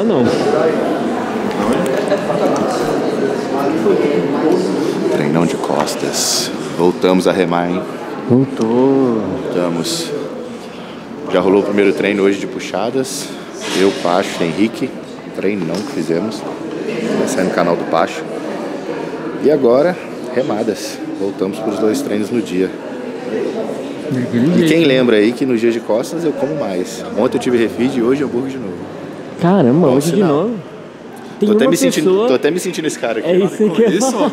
não. Treinão de costas. Voltamos a remar, hein? Voltamos. Já rolou o primeiro treino hoje de puxadas. Eu, Pacho, Henrique. Treinão que fizemos. Vai sair no canal do Pacho. E agora, remadas. Voltamos para os 2 treinos no dia. E quem lembra aí que nos dias de costas eu como mais. Ontem eu tive refeed e hoje eu hambúrguer de novo. Caramba, hoje de novo. Tem tô pessoa... até me sentindo esse cara aqui. É isso que eu ia falar.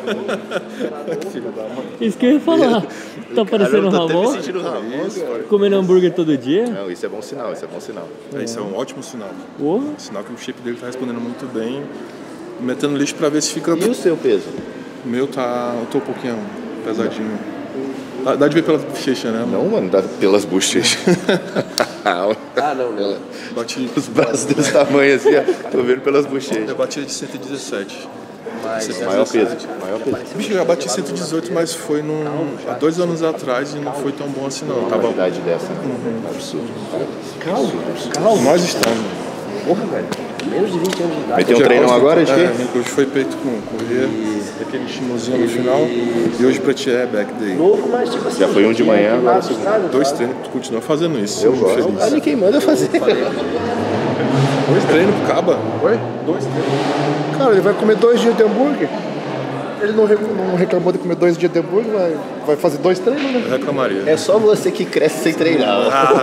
Isso que eu ia falar. Tá parecendo o Ramon? Tô até me sentindo o Ramon. Comendo hambúrguer todo dia? Não, isso é bom sinal, isso é bom sinal. Isso é um ótimo sinal. Sinal que o shape dele tá respondendo muito bem. Metendo lixo pra ver se fica... E o seu peso? O meu tá... Eu tô um pouquinho pesadinho. Dá de ver pela bochecha, né? Não, mano, dá pelas bochechas. Não. Bati os braços desse tamanho assim, ó. Tô vendo pelas bochechas. Eu bati de 117. Maior peso. Bicho, eu já bati 118, mas foi há 2 anos atrás e não foi tão bom assim, não. Tava uma idade dessa, né? Absurdo. Calma. Nós estamos. Porra, velho. Menos de 20 anos de idade. Vai ter um treinão agora de quê? Hoje foi peito com correr, aquele chimozinho no final. E hoje pra ti é back day. Mas, tipo assim, já foi um de manhã, agora segundo. 2 treinos, tu continua fazendo isso. Eu gosto. Olha quem manda fazer. 2 treinos pro Caba? Oi? 2 treinos. Cara, ele vai comer 2 dias de hambúrguer. Ele não reclamou de comer 2 dias de hambúrguer, vai fazer 2 treinos, né? Eu reclamaria. É só você que cresce sem treinar.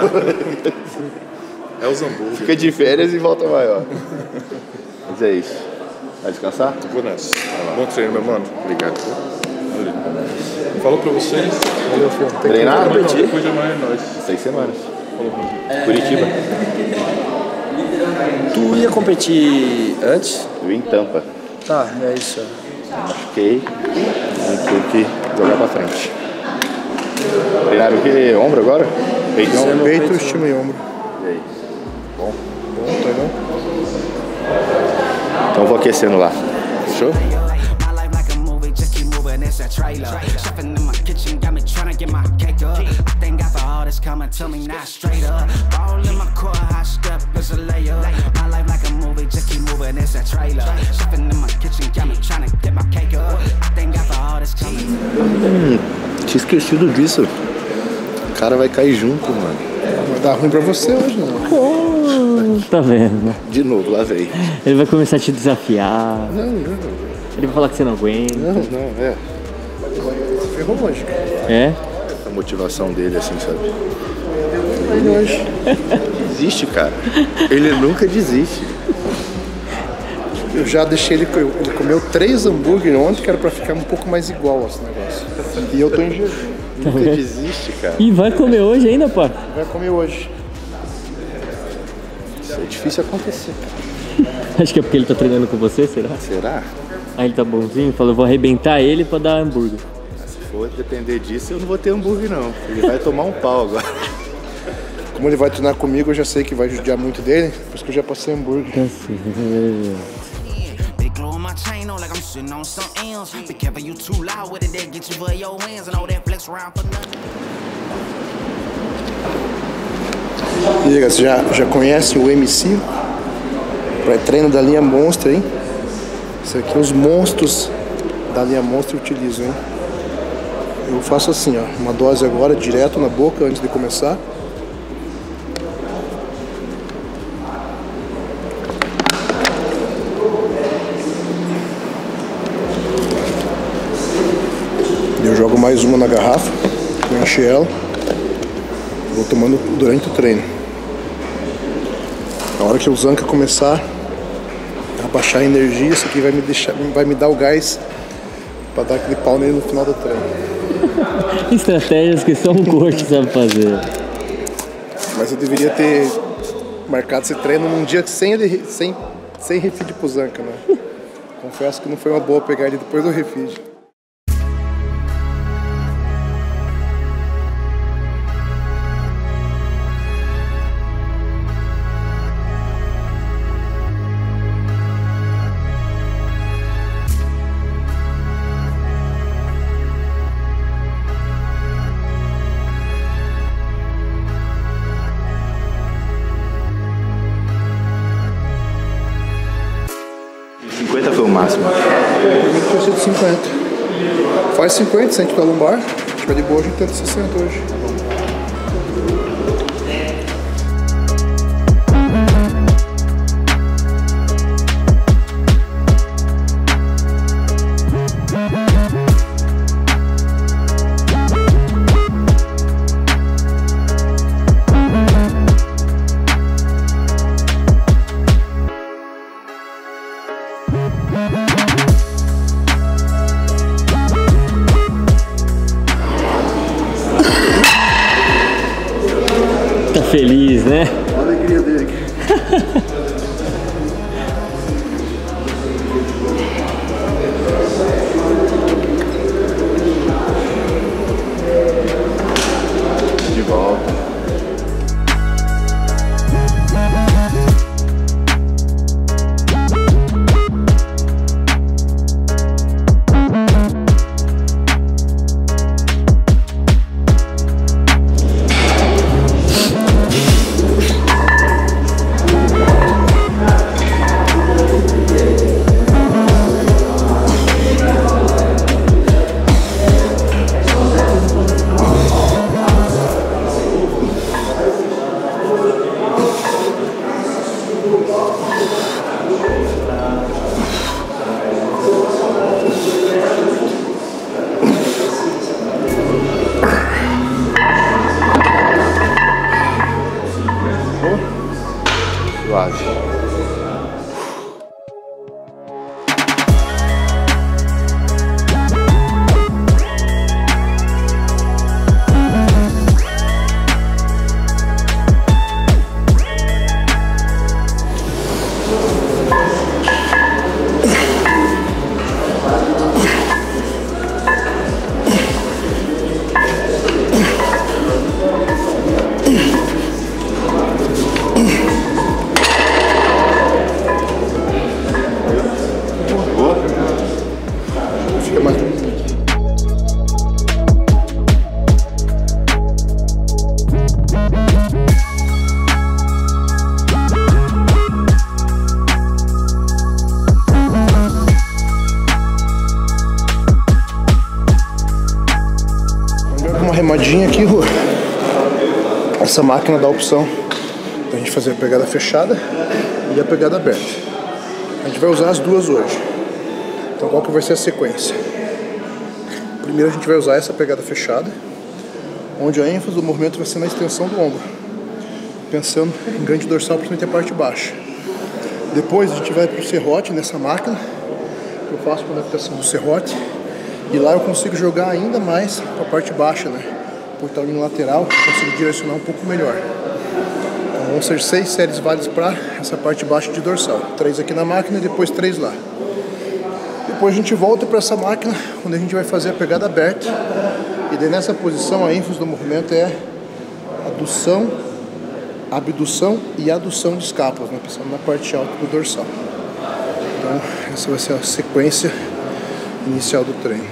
É os hambúrguer. Fica de férias e volta maior. Mas é isso. Vai descansar? Vou nessa. Bom treino, meu mano. Obrigado. Valeu. Falou pra vocês. Valeu, filho. Treinar? Depois de amanhã é nóis. 6 semanas. Falou. Curitiba. Tu ia competir antes? Eu ia em Tampa. Tá, é isso. Machuquei. E tive que jogar pra frente. Treinaram o quê? Ombro agora? Peito, peito, estima e ombro. E aí? Bom? Bom, tá bom? Então eu vou aquecendo lá. Fechou? Tinha esquecido disso. O cara vai cair junto, mano. Vai dar ruim pra você hoje, não. Tá vendo? De novo, lá vem. Ele vai começar a te desafiar. Não. Ele vai falar que você não aguenta. Não, é. Ferrou lógico. É? A motivação dele, assim, sabe? Ele hoje. Desiste, cara. Ele nunca desiste. Eu já deixei ele comeu 3 hambúrguer ontem, que era pra ficar um pouco mais igual esse negócio. E eu tô em jejum. Nunca desiste, cara. E vai comer hoje ainda, pô? Vai comer hoje. Isso é difícil acontecer, cara. Acho que é porque ele tá treinando com você, será? Será? Aí ele tá bonzinho, falou, eu vou arrebentar ele pra dar hambúrguer. Se for depender disso, eu não vou ter hambúrguer, não. Ele vai tomar um pau agora. Como ele vai treinar comigo, eu já sei que vai judiar muito dele, por isso que eu já passei hambúrguer. E aí, você já conhece o M5? Pré-treino da linha Monster, hein? Isso aqui os monstros da linha Monster utilizam, hein? Eu faço assim, ó, uma dose agora direto na boca antes de começar. Eu jogo mais uma na garrafa, vou encher ela, vou tomando durante o treino. Na hora que o Zanca começar a baixar a energia, isso aqui vai me dar o gás para dar aquele pau nele no final do treino. Estratégias que só um coach sabe fazer. Mas eu deveria ter marcado esse treino num dia sem refeed pro Zanca, né? Confesso que não foi uma boa pegar ele depois do refeed. 50 foi o máximo. Primeiro tinha sido 50. Faz 50, sente pra lombar. Se tiver de boa, a gente tenta 60 hoje. Tá feliz, né? A alegria dele aqui. De volta. Suave. Fica mais. Uma remadinha aqui, Rô. Essa máquina dá a opção pra gente fazer a pegada fechada e a pegada aberta. A gente vai usar as duas hoje. Então qual que vai ser a sequência? Primeiro a gente vai usar essa pegada fechada, onde a ênfase do movimento vai ser na extensão do ombro, pensando em ganho de dorsal, principalmente a parte baixa. Depois a gente vai para o serrote nessa máquina, que eu faço com a adaptação do serrote, e lá eu consigo jogar ainda mais para a parte baixa, né? Por estar no lateral, consigo direcionar um pouco melhor. Então vão ser 6 séries válidas para essa parte baixa de dorsal. 3 aqui na máquina e depois 3 lá. Depois a gente volta para essa máquina, onde a gente vai fazer a pegada aberta. E daí nessa posição a ênfase do movimento é adução, abdução e adução de escápulas, né? Pensando na parte alta do dorsal. Então essa vai ser a sequência inicial do treino.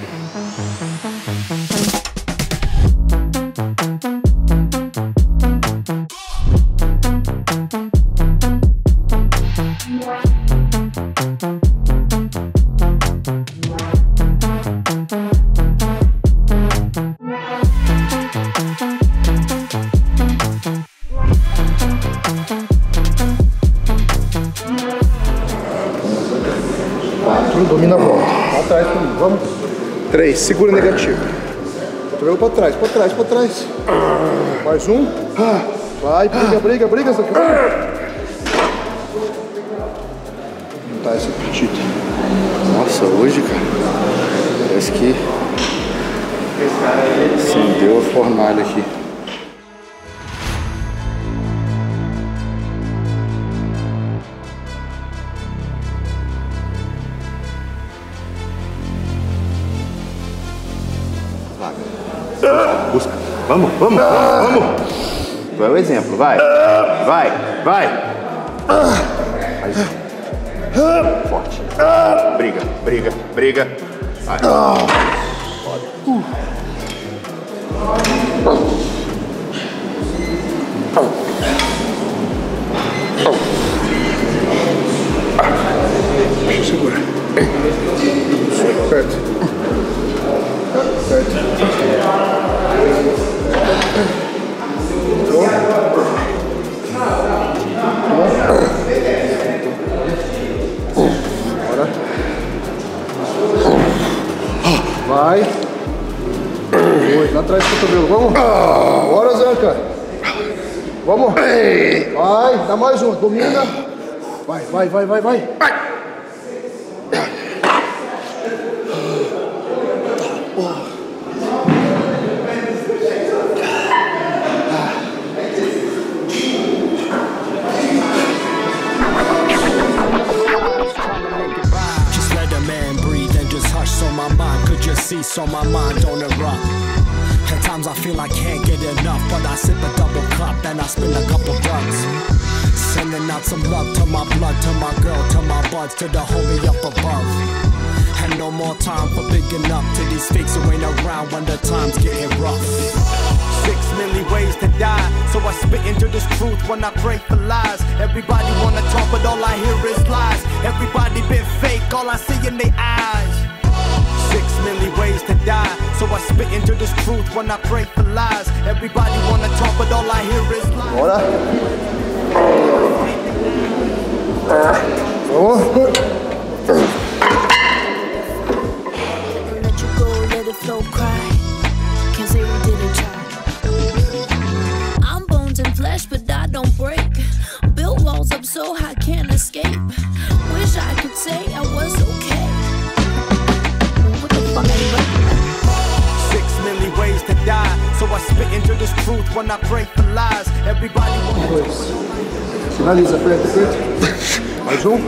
Domina a volta. Pra trás comigo, vamos. 3, segura negativo. Cotovelo pra trás, pra trás, pra trás. Mais um. Vai, briga, briga, briga. Tá esse apetite. Nossa, hoje, cara, parece que acendeu a fornalha aqui. Busca. Vamos, vamos, vamos. Tu é o exemplo, vai. Vai, vai. Mais um. Forte. Briga, briga, briga. Vai. Deixa eu segurar. Perto. Perto. Bora. Vai. Oi, lá atrás do cotovelo. Vamos. Bora, Zanca. Vamos. Vai, dá mais uma. Domina. Vai. So my mind don't erupt. At times I feel I can't get enough, but I sip a double cup and I spend a couple bucks. Sending out some love to my blood, to my girl, to my buds, to the homie up above. And no more time for bigging up to these fakes who ain't around when the time's getting rough. 6 million ways to die, so I spit into this truth when I pray for lies. Everybody wanna talk, but all I hear is lies. Everybody been fake, all I see in their eyes. 6 million ways to die, so I spit into this truth when I pray for lies. Everybody wanna talk, but all I hear is lies. Bora. Vamos. Let you go, let it flow, cry. Can't say we didn't try. I'm bones and flesh, but I don't break. Built walls up so I can't escape. Wish I could say I was okay. 6 million ways to die, so I spit into this truth when I pray for lies. Everybody wants. Finaliza, aperta. Mais um.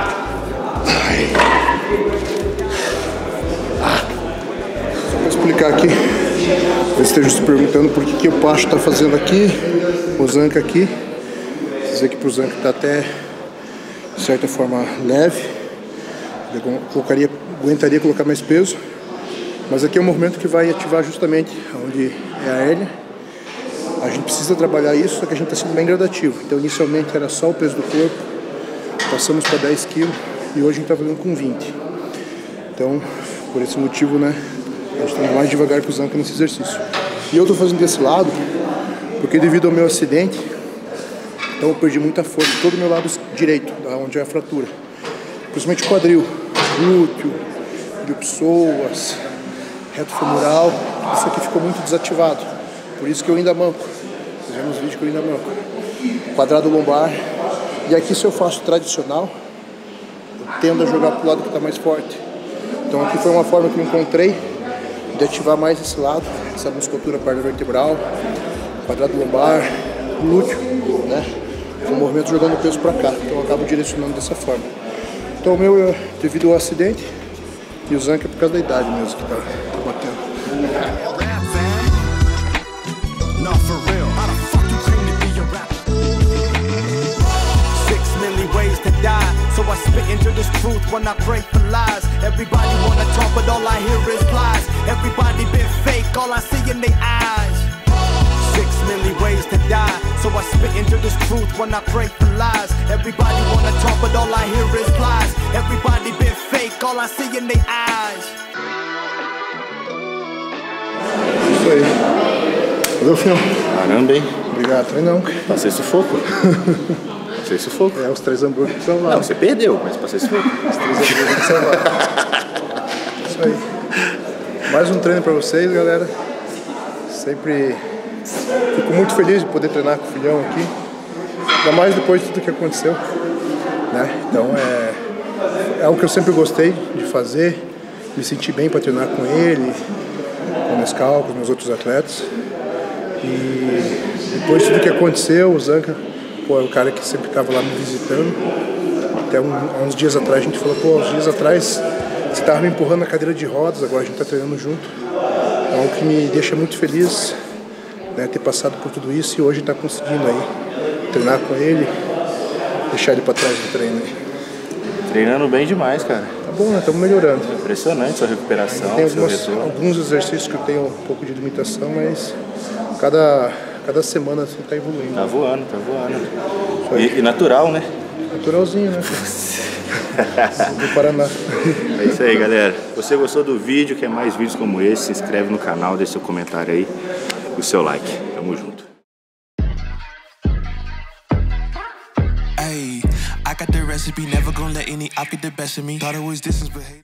Só para explicar aqui, vocês estejam se perguntando por que o Pacho está fazendo aqui, o Zanca aqui. Vocês veem que pro Zanca está até, de certa forma, leve. Ele aguentaria colocar mais peso. Mas aqui é um movimento que vai ativar justamente onde é a hérnia. A gente precisa trabalhar isso, só que a gente está sendo bem gradativo. Então, inicialmente era só o peso do corpo, passamos para 10 kg e hoje a gente está fazendo com 20. Então, por esse motivo, né, a gente está mais devagar que o Zanca nesse exercício. E eu estou fazendo desse lado, porque devido ao meu acidente, então eu perdi muita força, todo o meu lado direito, onde é a fratura. Principalmente quadril, glúteo, iliopsoas, reto femoral, isso aqui ficou muito desativado, por isso que eu ainda manco. Vocês vêem nos vídeos que eu ainda manco. Quadrado lombar, e aqui se eu faço tradicional, eu tendo a jogar para o lado que está mais forte. Então aqui foi uma forma que eu encontrei de ativar mais esse lado, essa musculatura paravertebral, quadrado lombar, glúteo, né? Com o movimento jogando o peso para cá, então eu acabo direcionando dessa forma. Então o meu é devido ao acidente, e o Zanca é por causa da idade mesmo que tá batendo. No, for real. How the fuck you claim to be a rapper? 6 million ways to die, so I spit into this truth when I pray for lies. Everybody wanna talk, but all I hear is lies. Everybody been fake, all I see in their eyes. 6 million ways to die, so I spit into this truth when I pray for lies. Everybody wanna talk, but all I hear is lies. Everybody been fake, all I see in their eyes. Isso aí. Valeu, Fião. Caramba, hein? Obrigado, treinão. Passei sufoco. Passei sufoco. É, os 3 hambúrgueres que salvaram. Não, você perdeu, mas passei sufoco. Os 3 hambúrgueres que salvaram. Isso aí. Mais um treino pra vocês, galera. Sempre fico muito feliz de poder treinar com o filhão aqui. Ainda mais depois de tudo que aconteceu, né? Então é algo que eu sempre gostei de fazer, me sentir bem para treinar com ele, com o Nescau, com os meus outros atletas. E depois de tudo que aconteceu, o Zanca, pô, é o cara que sempre estava lá me visitando. Até há uns dias atrás a gente falou, pô, uns dias atrás você estava me empurrando na cadeira de rodas, agora a gente está treinando junto. É algo que me deixa muito feliz, né, ter passado por tudo isso e hoje está conseguindo aí treinar com ele, deixar ele para trás do treino aí. Treinando bem demais, cara. Tá bom, né? Estamos melhorando. Impressionante sua recuperação, Tem seu retorno. alguns exercícios que eu tenho um pouco de limitação, mas cada semana assim, tá evoluindo. Tá voando, tá voando. E natural, né? Naturalzinho, né? do Paraná. É isso aí, galera. Se você gostou do vídeo, quer mais vídeos como esse, se inscreve no canal, deixa seu comentário aí e o seu like. Tamo junto. Hey, I got the recipe, never gonna let any op get the best of me. Thought it was distance, but hey.